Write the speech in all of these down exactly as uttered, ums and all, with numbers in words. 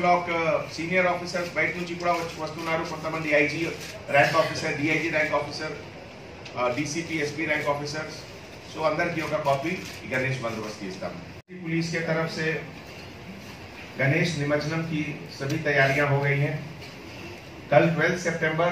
Black senior officers బయట నుంచి కూడా వస్తున్నారు. కొంతమంది IG rank officer, DIG rank officer, DCP SP rank officers, सो अंदर की होगा कॉपी गणेश बंदोबस्त की इस्तेमाल। पुलिस के तरफ से गणेश निमज्जनम की सभी तैयारियां हो गई हैं। कल बारह सितंबर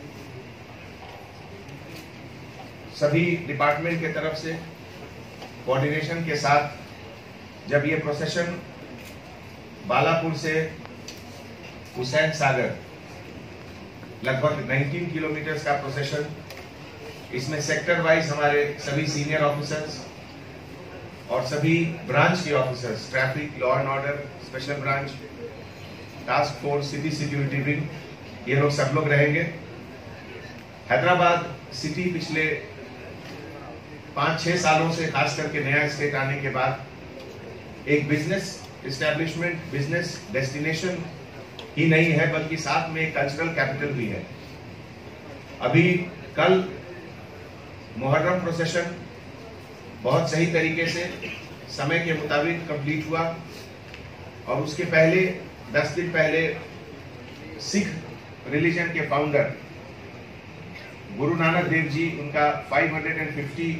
सभी डिपार्टमेंट के तरफ से कोऑर्डिनेशन के साथ जब ये प्रोसेशन बालापुर से हुसैन सागर लगभग उन्नीस किलोमीटर का प्रोसेशन, इसमें सेक्टर वाइज हमारे सभी सीनियर ऑफिसर्स और सभी ब्रांच के officers, traffic, law and order, special branch, task force, city security wing, ये लोग सब लोग रहेंगे। हैदराबाद सिटी पिछले पाँच छः सालों से खास करके नया स्टेट आने के बाद एक बिजनेस इस्टेब्लिशमेंट, बिजनेस डेस्टिनेशन ही नहीं है बल्कि साथ में एक कल्चरल कैपिटल भी है। अभी कल मुहर्रम प्रोसेशन बहुत सही तरीके से समय के मुताबिक कंप्लीट हुआ और उसके पहले दस दिन पहले सिख रिलीजन के फाउंडर गुरु नानक देव जी, उनका पाँच सौ पचास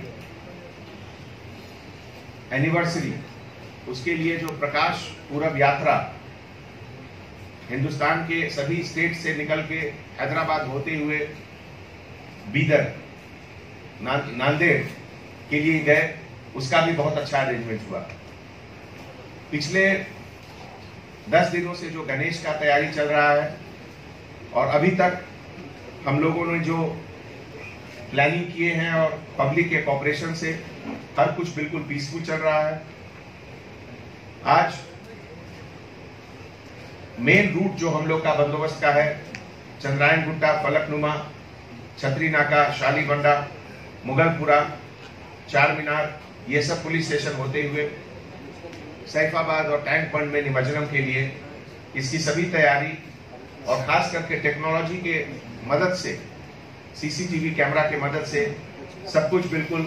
एनिवर्सरी, उसके लिए जो प्रकाश पूरब यात्रा हिंदुस्तान के सभी स्टेट से निकल के हैदराबाद होते हुए बीदर, नांदेड़ के लिए गए, उसका भी बहुत अच्छा अरेंजमेंट हुआ। पिछले दस दिनों से जो गणेश का तैयारी चल रहा है और अभी तक हम लोगों ने जो प्लानिंग किए हैं और पब्लिक के कोऑपरेशन से हर कुछ बिल्कुल पीसफुल चल रहा है। आज मेन रूट जो हम लोग का बंदोबस्त का है, चंद्रायन गुट्टा, फलकनुमा, छतरी नाका, शालीबंडा, मुगलपुरा, चार मीनार, ये सब पुलिस स्टेशन होते हुए सैफाबाद और टैंक बंड में निमज्जनम के लिए इसकी सभी तैयारी और खास करके टेक्नोलॉजी के मदद से, सीसीटीवी कैमरा के मदद से सब कुछ बिल्कुल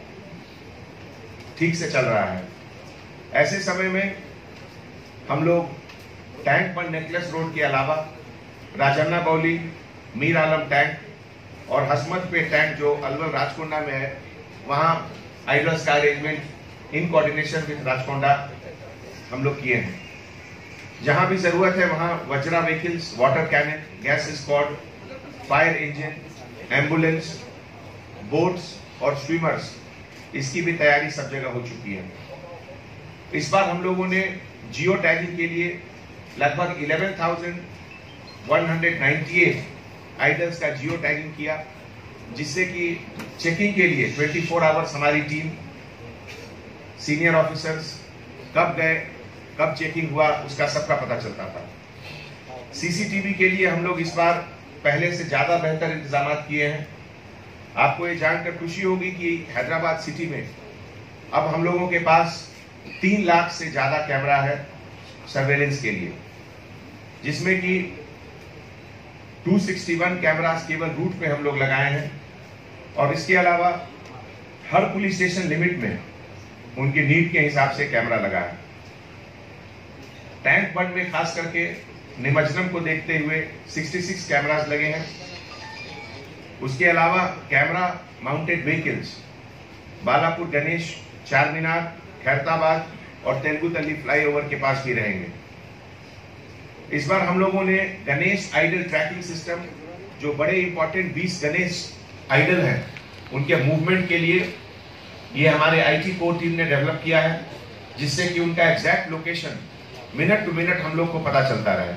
ठीक से चल रहा है। ऐसे समय में हम लोग टैंक बंड नेकलेस रोड के अलावा राजन्ना बौली, मीर आलम टैंक और हसमत पे टैंक जो अलवर राजकोंडा में है, वहाँ आइडल्स का arrangement in coordination with Rachakonda हम लोग किए हैं। जहाँ भी जरूरत है वहाँ Vajra vehicles, water cannon, gas squad, fire engine, ambulance, boats और स्विमर्स, इसकी भी तैयारी सब जगह हो चुकी है। इस बार हम लोगों ने जियो टैगिंग के लिए लगभग ग्यारह हज़ार एक सौ अट्ठानवे आइडल्स का जियो टैगिंग किया, जिससे कि चेकिंग के लिए चौबीस आवर्स हमारी टीम, सीनियर ऑफिसर्स कब गए, कब चेकिंग हुआ, उसका सबका पता चलता था। सीसीटीवी के लिए हम लोग इस बार पहले से ज्यादा बेहतर इंतजाम किए हैं। आपको ये जानकर खुशी होगी कि हैदराबाद सिटी में अब हम लोगों के पास तीन लाख से ज्यादा कैमरा है सर्वेलेंस के लिए, जिसमें कि दो सौ इकसठ कैमरास केवल रूट पे हम लोग लगाए हैं और इसके अलावा हर पुलिस स्टेशन लिमिट में उनकी नीड के हिसाब से कैमरा लगा है। टैंक बंड में खास करके निमज्जनम को देखते हुए छियासठ कैमरास लगे हैं। उसके अलावा camera mounted vehicles Balapur, Ganesh, Char Minar, Khairatabad और तेलुगु तल्ली फ्लाईओवर के पास भी रहेंगे। इस बार हम लोगों ने गणेश आइडल ट्रैकिंग सिस्टम, जो बड़े इंपॉर्टेंट बीस गणेश आइडल हैं, उनके मूवमेंट के लिए ये हमारे आईटी कोर टीम ने डेवलप किया है, जिससे कि उनका exact location minute to minute हम लोग को पता चलता रहे।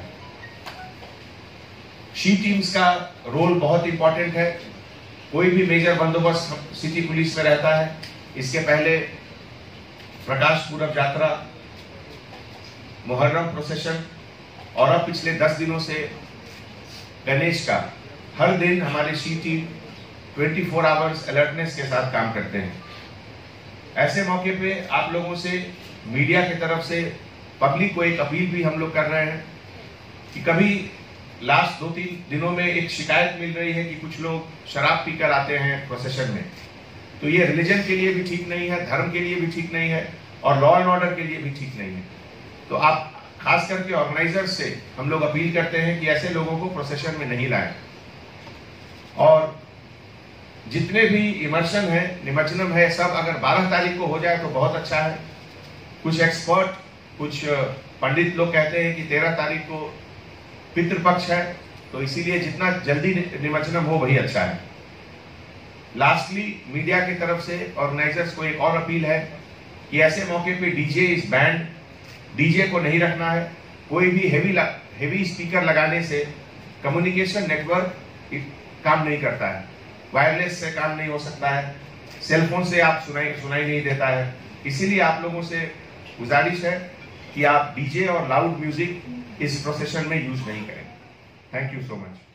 शी टीम्स का रोल बहुत इंपॉर्टेंट है। कोई भी मेजर बंदोबस्त सिटी पुलिस में रहता है, इसके पहले प्रकाश पूरब यात्रा, मुहर्रम प्रोसेशन और अब पिछले दस दिनों से गणेश का हर दिन हमारी शी टीम चौबीस आवर्स अलर्टनेस के साथ काम करते हैं। ऐसे मौके पे आप लोगों से, मीडिया की तरफ से पब्लिक को एक अपील भी हम लोग कर रहे हैं कि कभी लास्ट दो तीन दिनों में एक शिकायत मिल रही है कि कुछ लोग शराब पीकर आते हैं प्रोसेशन में, तो ये रिलीजन के लिए भी ठीक नहीं है, धर्म के लिए भी ठीक नहीं है और लॉ एंड ऑर्डर के लिए भी ठीक नहीं है। तो आप खास करके ऑर्गेनाइजर्स से हम लोग अपील करते हैं कि ऐसे लोगों को प्रोसेशन में नहीं लाएं। और जितने भी इमर्शन है, निमज्जनम है, सब अगर बारह तारीख को हो जाए तो बहुत अच्छा है। कुछ एक्सपर्ट, कुछ पंडित लोग कहते हैं कि तेरह तारीख को पितृपक्ष है, तो इसीलिए जितना जल्दी निमज्जनम हो वही अच्छा है। लास्टली, मीडिया की तरफ से ऑर्गेनाइजर्स को एक और अपील है कि ऐसे मौके पे डीजे इज बैंड, डीजे को नहीं रखना है। कोई भी हेवी हेवी स्पीकर लगाने से कम्युनिकेशन नेटवर्क काम नहीं करता है, वायरलेस से काम नहीं हो सकता है, सेलफोन से आप सुनाई सुनाई नहीं देता है। इसीलिए आप लोगों से गुजारिश है कि आप डीजे और लाउड म्यूजिक इस प्रोसेशन में यूज नहीं करें। Thank you so much.